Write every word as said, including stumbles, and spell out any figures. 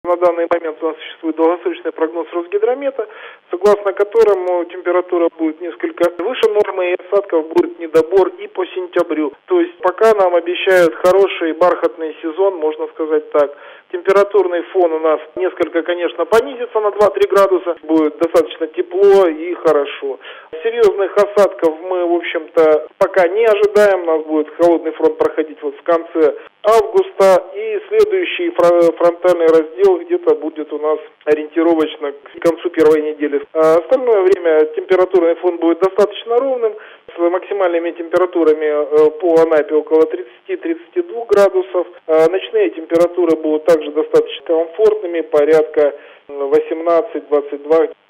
На данный момент у нас существует долгосрочный прогноз Росгидромета, согласно которому температура будет несколько выше нормы и осадков будет недобор и по сентябрю. То есть пока нам обещают хороший бархатный сезон, можно сказать так. Температурный фон у нас несколько, конечно, понизится на два-три градуса, будет достаточно тепло и хорошо. Серьезных осадков мы, в общем-то, пока не ожидаем, у нас будет холодный фронт проходить вот в конце августа, и следующий фронтальный раздел где-то будет у нас ориентировочно к концу первой недели. А остальное время температурный фон будет достаточно ровным, с максимальными температурами по Анапе около тридцати-тридцати двух градусов. А ночные температуры будут также достаточно комфортными, порядка восемнадцать-двадцать два.